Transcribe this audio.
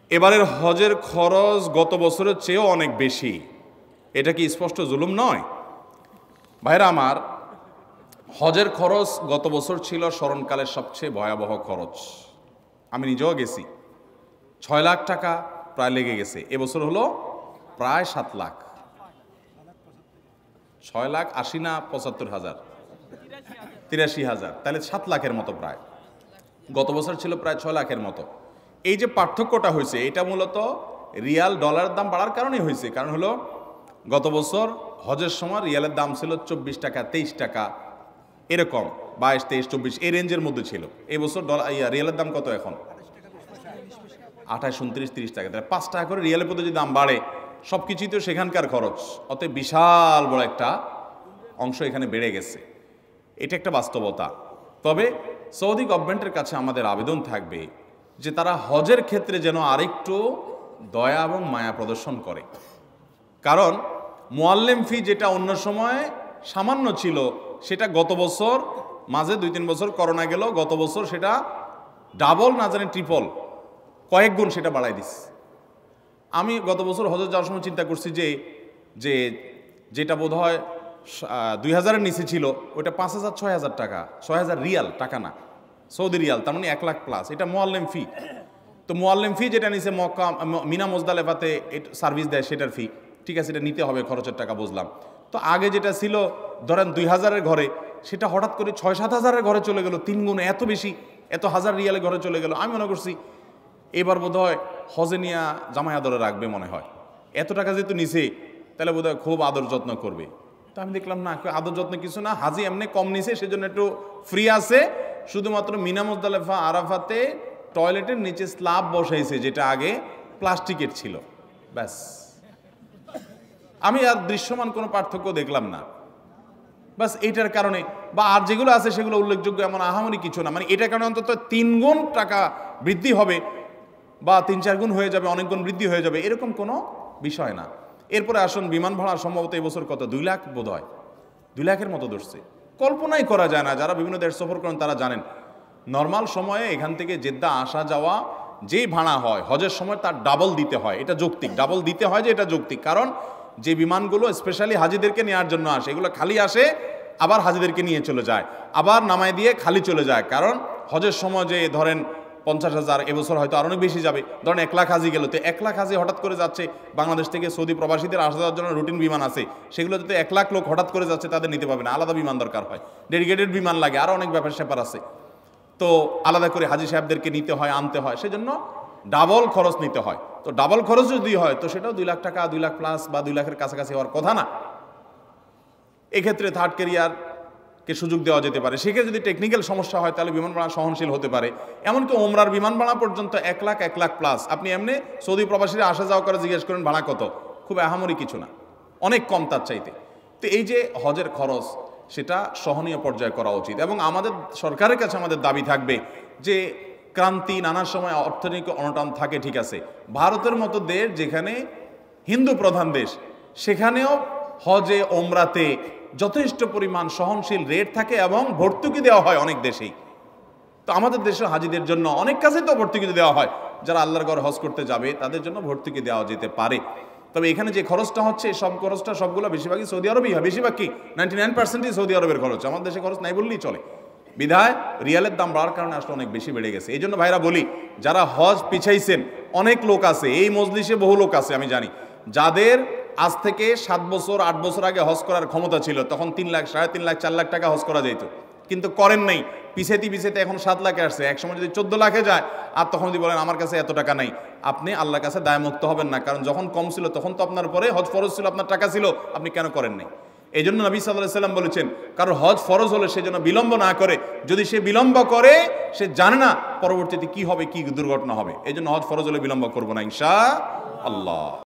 এবারের হজের খরচ গত বছরের চেয়েও অনেক বেশি। এটা কি স্পষ্ট জুলুম নয়? ভাইরা আমার, হজের খরচ গত বছর ছিল স্মরণকালের সবচেয়ে ভয়াবহ খরচ। আমি নিজেও গেছি। 6 লাখ টাকা প্রায় লেগে গেছে। এবছর হলো প্রায় 7 লাখ। 6,80,000 না 75,000, 83,000, তাহলে 7 লাখের মতো প্রায়। গত বছর ছিল প্রায় 6 লাখের মতো। এই যে পার্থক্যটা হয়েছে, এটা মূলত রিয়াল ডলারের দাম বাড়ার কারণেই হয়েছে। কারণ হলো গত বছর হজের সময় রিয়ালের দাম ছিল 24 টাকা, 23 টাকা, এরকম 22, 23, 24 এই রেঞ্জের মধ্যে ছিল। এই বছর রিয়ালের দাম কত এখন? 28, 29, 30 টাকা। তাহলে 5 টাকা করে রিয়ালের প্রতি যদি দাম বাড়ে, সব কিছুই তো সেখানকার খরচ, অতএব বিশাল বড় একটা অংশ এখানে বেড়ে গেছে। এটা একটা বাস্তবতা। তবে সৌদি গভর্নমেন্টের কাছে আমাদের আবেদন থাকবে যে তারা হজের ক্ষেত্রে যেন আরেকটু দয়া এবং মায়া প্রদর্শন করে। কারণ মুআল্লিম ফি যেটা অন্য সময় সামান্য ছিল, সেটা গত বছর মাঝে 2-3 বছর করোনা গেল, গত বছর সেটা ডাবল না জানি ট্রিপল কয়েক গুণ সেটা বাড়াই দিস। আমি গত বছর হজে যাওয়ার সময় চিন্তা করছি যে যেটা বোধ হয় 2,000-এর নিচে ছিল, ওইটা 5,000, 6,000 টাকা, 6,000 রিয়াল, টাকা না, সৌদি রিয়াল, তার মানে 1 লাখ প্লাস। এটা মুআল্লিম ফি। তো মুআল্লিম ফি যেটা নিচে মক্কা মিনা মুজদালেফাতে সার্ভিস দেয় সেটার ফি, ঠিক আছে, এটা নিতে হবে, খরচের টাকা বুঝলাম। তো আগে যেটা ছিল ধরেন 2,000-এর ঘরে, সেটা হঠাৎ করে 6-7,000-এর ঘরে চলে গেল, 3 গুণ, এত বেশি, এত হাজার রিয়ালের ঘরে চলে গেল। আমি মনে করছি এবার বোধ হয় হজে নিয়ে জামাই আদরে রাখবে মনে হয়, এত টাকা যেহেতু নিছে তাহলে বোধ হয় খুব আদর যত্ন করবে। তো আমি দেখলাম না, আদর যত্ন কিছু না, হাজি এমনি কম নিছে, সেজন্য একটু ফ্রি আছে। শুধুমাত্র মিনা মুজদালেফা আরাফাতে টয়লেটের নিচে স্ল্যাব বসাইছে, যেটা আগে প্লাস্টিকের ছিল, ব্যাস। আমি আর দৃশ্যমান কোনো পার্থক্য দেখলাম না, বাস এইটার কারণে। বা আর যেগুলো আছে সেগুলো উল্লেখযোগ্য এমন আহামরি কিছু না, মানে এটার কারণে অন্তত 3 গুণ টাকা বৃদ্ধি হবে বা 3-4 গুণ হয়ে যাবে, অনেক গুণ বৃদ্ধি হয়ে যাবে, এরকম কোনো বিষয় না। এরপরে আসুন, বিমান ভাড়া সম্ভবত এবছর কত, 2 লাখ বোধ হয়, 2 লাখের মতো ধরছে। কল্পনাই করা যায় না, যারা বিভিন্ন দেশ সফর করেন তারা জানেন। নর্মাল সময়ে এখান থেকে জেদ্দা আসা যাওয়া যেই ভাড়া হয় হজের সময় তার ডাবল দিতে হয়। এটা যৌক্তিক, ডাবল দিতে হয় যে এটা যৌক্তিক। কারণ যে বিমানগুলো স্পেশালি হাজিদেরকে নেওয়ার জন্য আসে, এগুলো খালি আসে, আবার হাজিদেরকে নিয়ে চলে যায়, আবার নামায় দিয়ে খালি চলে যায়। কারণ হজের সময় যে ধরেন 50,000, এবছর হয়তো আরও অনেক বেশি যাবে, ধরেন 1 লাখ হাজি গেল, তো 1 লাখ হাজি হঠাৎ করে যাচ্ছে বাংলাদেশ থেকে সৌদি প্রবাসীদের আসা যাওয়ার জন্য রুটিন বিমান আছে, সেগুলো যাতে 1 লাখ লোক হঠাৎ করে যাচ্ছে তাদের নিতে পারবে না, আলাদা বিমান দরকার হয়, ডেডিকেটেড বিমান লাগে, আরও অনেক ব্যাপার স্যাপার আছে। তো আলাদা করে হাজি সাহেবদেরকে নিতে হয়, আনতে হয়, সেজন্য ডাবল খরচ নিতে হয়। তো ডাবল খরচ যদি হয় তো সেটাও 2 লাখ টাকা, 2 লাখ প্লাস বা 2 লাখের কাছাকাছি হওয়ার কথা না। এক্ষেত্রে থার্ড ক্যারিয়ারকে সুযোগ দেওয়া যেতে পারে। সেক্ষেত্রে যদি টেকনিক্যাল সমস্যা হয় তাহলে বিমান ভাড়া সহনশীল হতে পারে। এমনকি ওমরার বিমান ভাড়া পর্যন্ত 1 লাখ, 1 লাখ প্লাস। আপনি এমনি সৌদি প্রবাসীরা আসা যাওয়া করে জিজ্ঞেস করেন ভাড়া কত, খুব আহামরি কিছু না, অনেক কম তার চাইতে। তো এই যে হজের খরচ, সেটা সহনীয় পর্যায়ে করা উচিত। এবং আমাদের সরকারের কাছে আমাদের দাবি থাকবে যে ক্রান্তি, নানা সময় অর্থনৈতিক অনটন থাকে, ঠিক আছে, ভারতের মতো দেশ যেখানে হিন্দু প্রধান দেশ, সেখানেও হজে ওমরাতে যথেষ্ট পরিমাণ সহনশীল রেট থাকে এবং ভর্তুকি দেওয়া হয় অনেক দেশেই। তো আমাদের দেশে হাজিদের জন্য অনেক কাছে তো ভর্তুকি দেওয়া হয়, যারা আল্লাহর ঘরে হজ করতে যাবে তাদের জন্য ভর্তুকি দেওয়া যেতে পারে। তবে এখানে যে খরচটা হচ্ছে, সব খরচটা সবগুলো বেশিরভাগই সৌদি আরবই হয়, বেশিরভাগ কি 99%ই সৌদি আরবের খরচ, আমাদের দেশে খরচ নাই বললেই চলে। বিধায় রিয়ালের দাম বাড়ার কারণে আসলে অনেক বেশি বেড়ে গেছে। এই জন্য ভাইরা বলি, যারা হজ পিছাইছেন, অনেক লোক আছে এই মজলিসে, বহু লোক আছে আমি জানি, যাদের আজ থেকে 7 বছর 8 বছর আগে হজ করার ক্ষমতা ছিল, তখন 3 লাখ, 3.5 লাখ, 4 লাখ টাকা হজ করা যেত, কিন্তু করেন নাই, পিছাইতে এখন 7 লাখে আসছে। একসময় যদি 14 লাখে যায়, আর তখন যদি বলেন আমার কাছে এত টাকা নাই, আপনি আল্লাহর কাছে দায়মুক্ত হবেন না। কারণ যখন কম ছিল তখন তো আপনার পরে হজ ফরজ ছিল, আপনার টাকা ছিল, আপনি কেন করেন নাই? এই জন্য নবী সাল্লাল্লাহু আলাইহি ওয়াসাল্লাম বলেছেন, কারণ হজ ফরজ হলে সে যেন বিলম্ব না করে। যদি সে বিলম্ব করে, সে জানে না পরবর্তীতে কি হবে, কি দুর্ঘটনা হবে। এই জন্য হজ ফরজ হলে বিলম্ব করবো না ইনশাআল্লাহ।